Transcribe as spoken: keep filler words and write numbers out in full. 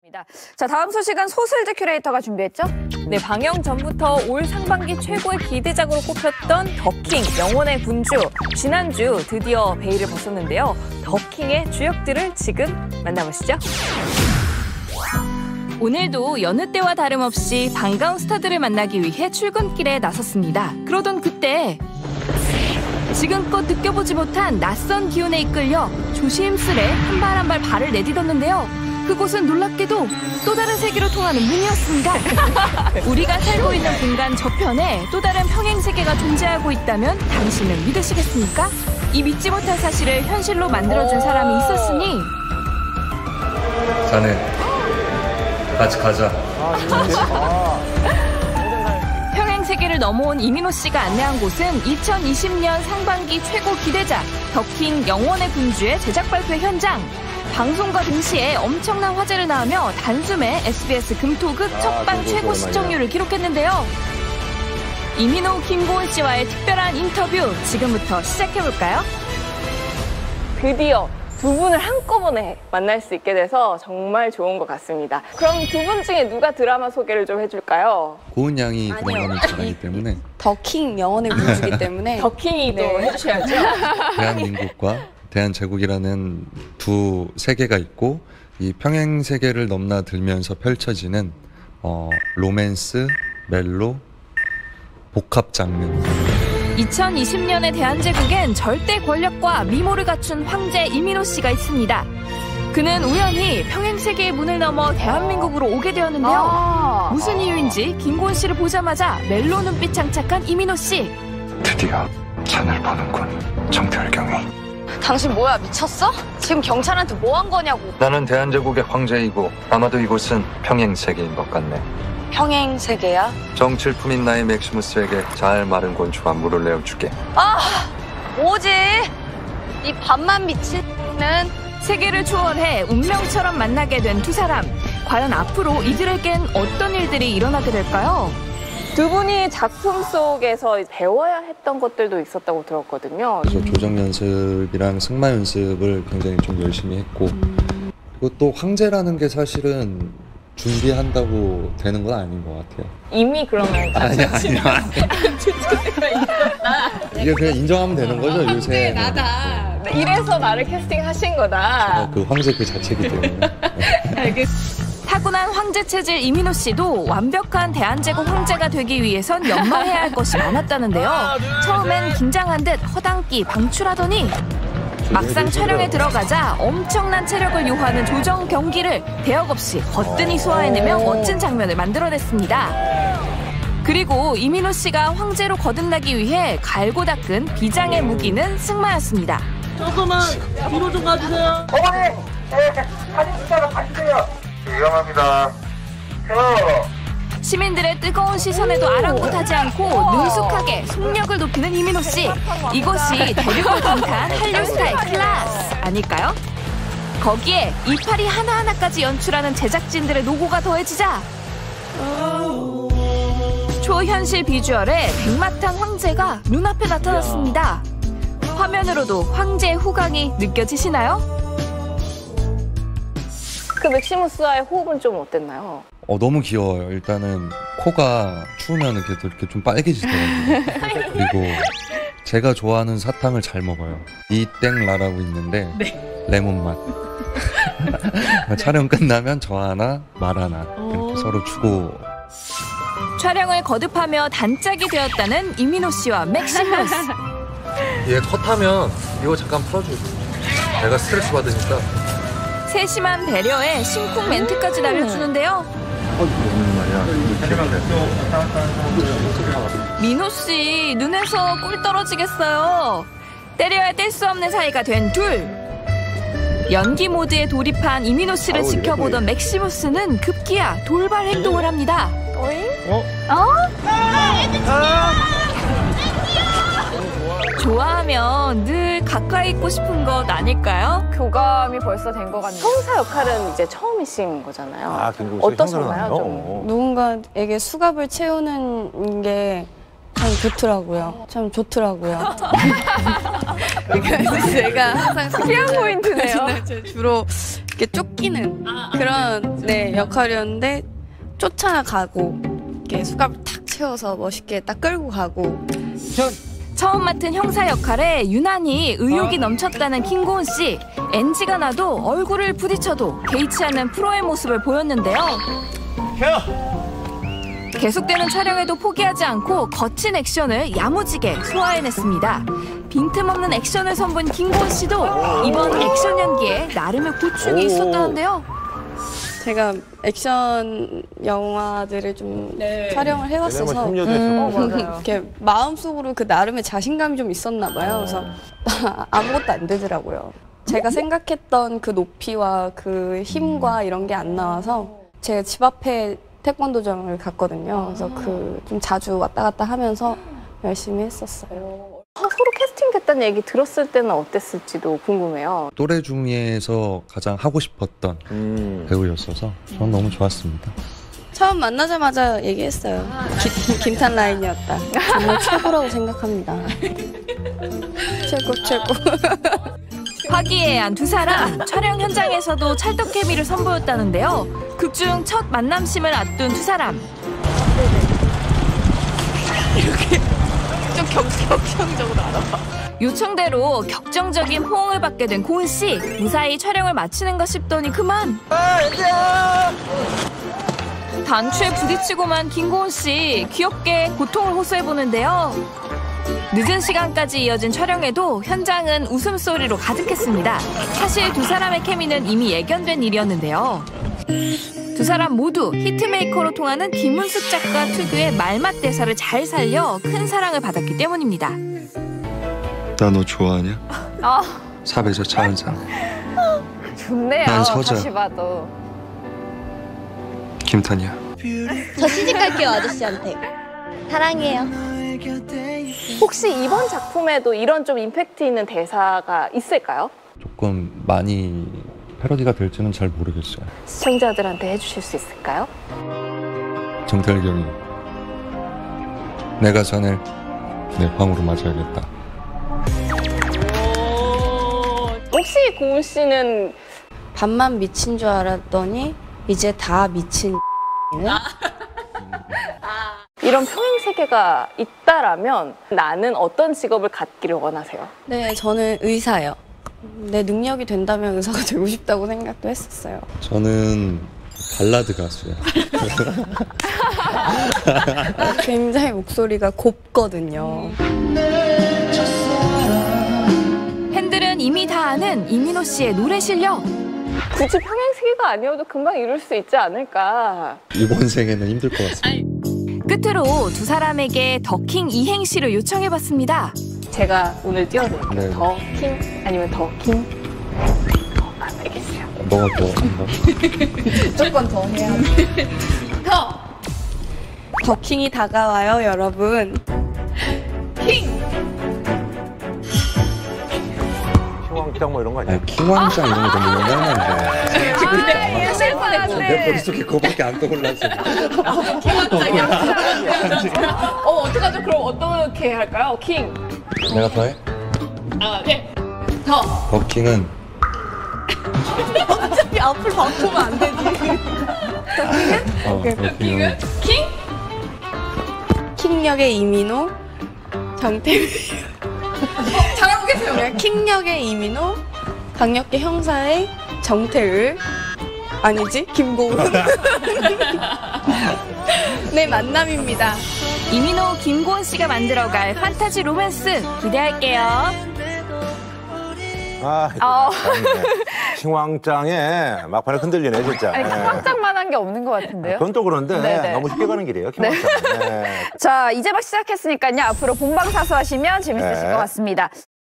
자, 다음 소식은 소슬즈 큐레이터가 준비했죠? 네, 방영 전부터 올 상반기 최고의 기대작으로 꼽혔던 더킹, 영혼의 군주. 지난주 드디어 베일을 벗었는데요. 더킹의 주역들을 지금 만나보시죠. 오늘도 여느 때와 다름없이 반가운 스타들을 만나기 위해 출근길에 나섰습니다. 그러던 그때 지금껏 느껴보지 못한 낯선 기운에 이끌려 조심스레 한 발 한 발 발을 내딛었는데요. 그곳은 놀랍게도 또 다른 세계로 통하는 문이었습니다. 우리가 살고 있는 공간 저편에 또 다른 평행세계가 존재하고 있다면 당신은 믿으시겠습니까? 이 믿지 못할 사실을 현실로 만들어준 사람이 있었으니 자네, 같이 가자. 평행세계를 넘어온 이민호 씨가 안내한 곳은 이천이십 년 상반기 최고 기대작 더킹 영혼의 군주의 제작 발표 현장. 방송과 동시에 엄청난 화제를 낳으며 단숨에 에스비에스 금토극 첫방 아, 최고 시청률을 기록했는데요. 이민호, 김고은 씨와의 특별한 인터뷰 지금부터 시작해볼까요? 드디어 두 분을 한꺼번에 만날 수 있게 돼서 정말 좋은 것 같습니다. 그럼 두 분 중에 누가 드라마 소개를 좀 해줄까요? 고은 양이 드라마를 잘하기 때문에 더킹 영혼의 군주이기 때문에 더킹이 또 네. 해주셔야죠. 대한민국과 대한제국이라는 두 세계가 있고 이 평행세계를 넘나들면서 펼쳐지는 어, 로맨스, 멜로, 복합 장르. 이천이십 년의 대한제국엔 절대 권력과 미모를 갖춘 황제 이민호 씨가 있습니다. 그는 우연히 평행세계의 문을 넘어 대한민국으로 오게 되었는데요. 아 무슨 이유인지 김고은 씨를 보자마자 멜로 눈빛 장착한 이민호 씨. 드디어 잔을 보는군, 정태월경이. 당신 뭐야, 미쳤어? 지금 경찰한테 뭐 한 거냐고. 나는 대한제국의 황제이고 아마도 이곳은 평행세계인 것 같네. 평행세계야? 정칠품인 나의 맥시무스에게 잘 마른 곤충과 물을 내어주게. 아, 뭐지? 이 밤만 미치는. 세계를 초월해 운명처럼 만나게 된 두 사람. 과연 앞으로 이들에겐 어떤 일들이 일어나게 될까요? 두 분이 작품 속에서 배워야 했던 것들도 있었다고 들었거든요. 그래서 조정 연습이랑 승마 연습을 굉장히 좀 열심히 했고 음. 그리고 또 황제라는 게 사실은 준비한다고 되는 건 아닌 것 같아요. 이미 그러면 아니야 아니야 이게 그냥 인정하면 되는 거죠 요새. 나다. 이래서 나를 캐스팅하신 거다. 그 황제 그 자체이기 때문에. 알겠습니다. 타고난 황제 체질 이민호 씨도 완벽한 대한제국 황제가 되기 위해선 연마해야 할 것이 많았다는데요. 처음엔 긴장한 듯 허당끼 방출하더니 막상 촬영에 들어가자 엄청난 체력을 요하는 조정 경기를 대역 없이 거뜬히 소화해내며 멋진 장면을 만들어냈습니다. 그리고 이민호 씨가 황제로 거듭나기 위해 갈고 닦은 비장의 무기는 승마였습니다. 조금만 뒤로 좀 가주세요. 어머니! 네, 사진 찍다가 봐주세요. 위험합니다. 저... 시민들의 뜨거운 시선에도 아랑곳하지 않고 능숙하게 속력을 높이는 이민호 씨. 이것이 대륙을 강타한 한류 스타의 클래스 아닐까요? 거기에 이파리 하나하나까지 연출하는 제작진들의 노고가 더해지자 초현실 비주얼의 백마탄 황제가 눈앞에 나타났습니다. 화면으로도 황제의 후광이 느껴지시나요? 그 맥시무스와의 호흡은 좀 어땠나요? 어, 너무 귀여워요. 일단은 코가 추우면 이렇게, 이렇게 좀 빨개지더라고요. 그리고 제가 좋아하는 사탕을 잘 먹어요. 이땡라라고 있는데 네. 레몬 맛. 촬영 끝나면 저 하나, 말 하나 이렇게 서로 주고. 촬영을 거듭하며 단짝이 되었다는 이민호 씨와 맥시무스. 얘 컷하면 이거 잠깐 풀어줘. 내가 스트레스 받으니까. 세심한 배려에 심쿵 멘트까지 날려주는데요. 민호 씨 눈에서 꿀 떨어지겠어요. 때려야 뗄 수 없는 사이가 된 둘. 연기 모드에 돌입한 이민호 씨를 지켜보던 맥시무스는 급기야 돌발 행동을 합니다. 어잉? 어? 어? 좋아하면 늘 가까이 있고 싶은 것 아닐까요? 교감이 벌써 된 것 같네요. 형사 역할은 이제 처음이신 거잖아요. 아, 어떠셨나요? 좀? 누군가에게 수갑을 채우는 게 참 좋더라고요. 참 좋더라고요. 그러니까 제가 항상 피한 포인트네요. 주로 이렇게 쫓기는 그런 네 역할이었는데 쫓아가고 이렇게 수갑을 탁 채워서 멋있게 딱 끌고 가고. 처음 맡은 형사 역할에 유난히 의욕이 넘쳤다는 김고은 씨. 엔지가 나도 얼굴을 부딪혀도 개의치 않는 프로의 모습을 보였는데요. 계속되는 촬영에도 포기하지 않고 거친 액션을 야무지게 소화해냈습니다. 빈틈없는 액션을 선보인 김고은 씨도 이번 액션 연기에 나름의 고충이 있었다는데요. 제가 액션 영화들을 좀 네. 촬영을 해왔어서 음. 음, 이렇게 마음속으로 그 나름의 자신감이 좀 있었나 봐요. 그래서 아무것도 안 되더라고요. 제가 생각했던 그 높이와 그 힘과 이런 게 안 나와서 제가 집 앞에 태권도장을 갔거든요. 그래서 그 좀 자주 왔다 갔다 하면서 열심히 했었어요. 서로 캐스팅됐다는 얘기 들었을 때는 어땠을지도 궁금해요. 또래 중에서 가장 하고 싶었던 음. 배우였어서 전 너무 좋았습니다. 처음 만나자마자 얘기했어요. 김, 김탄 라인이었다. 정말 최고라고 생각합니다. 최고 최고. 화기애애한 두 사람. 촬영 현장에서도 찰떡 케미를 선보였다는데요. 극중 첫 만남심을 앞둔 두 사람. 이렇게 좀 격, 격정적으로 알아봐. 요청대로 격정적인 호응을 받게 된 고은 씨. 무사히 촬영을 마치는가 싶더니 그만. 단추에 부딪히고만 김고은 씨 귀엽게 고통을 호소해 보는데요. 늦은 시간까지 이어진 촬영에도 현장은 웃음소리로 가득했습니다. 사실 두 사람의 케미는 이미 예견된 일이었는데요. 두 사람 모두 히트메이커로 통하는 김은숙 작가 특유의 말맛 대사를 잘 살려 큰 사랑을 받았기 때문입니다. 나 너 좋아하냐? 아, 삽에서 차 한 상. 좋네요. 난 서자. 다시 봐도. 김탄이야. 저 시집갈게요, 아저씨한테. 사랑해요. 혹시 이번 작품에도 이런 좀 임팩트 있는 대사가 있을까요? 조금 많이 패러디가 될지는 잘 모르겠어요. 시청자들한테 해주실 수 있을까요? 정태경이 내가 자넬 내 방으로 맞아야겠다. 혹시 고은 씨는 반만 미친 줄 알았더니 이제 다 미친. 이런 평행 세계가 있다라면 나는 어떤 직업을 갖기를 원하세요? 네, 저는 의사요. 내 능력이 된다면 의사가 되고 싶다고 생각도 했었어요. 저는 발라드 가수요. 굉장히 목소리가 곱거든요. 팬들은 이미 다 아는 이민호 씨의 노래 실력. 굳이 평행 세계가 아니어도 금방 이룰 수 있지 않을까. 이번 생에는 힘들 것 같습니다. 끝으로 두 사람에게 더킹 이행시를 요청해봤습니다. 제가 오늘 띄워드릴게요. 네. 더 킹 아니면 더 킹. 어, 아, 알겠어요. 너가 좋아한다. 무조건 더 해야 돼. 더! 더킹이 다가와요, 여러분. 킹왕짱 뭐 이런 거 아니야? 아니, 킹왕짱 이런 거 너무 연연한데. 네, 실패하는데. 내 머릿속에 그거밖에 안 떠올라서. 어, 어떡하죠? 그럼 어떻게 할까요? 킹. 내가 더 해? 아, 네. 더. 더킹은 어차피 앞을 바꾸면 안 되지. 어, 더킹은 킹? 킹역의 이민호, 정태우. 잘하고 계세요. 킹역의 이민호, 강력계 형사의 정태울. 아니지? 김고은. 네, 만남입니다. 이민호, 김고은 씨가 만들어갈 판타지 로맨스 기대할게요. 아, 어. 킹왕짱에 막판에 흔들리네 진짜. 아니, 킹왕짱만한 게 없는 것 같은데요? 그건 또 그런데 네네. 너무 쉽게 가는 길이에요. 킹왕짱. 네. 자, 이제 막 시작했으니까요. 앞으로 본방사수 하시면 재밌으실 네. 것 같습니다.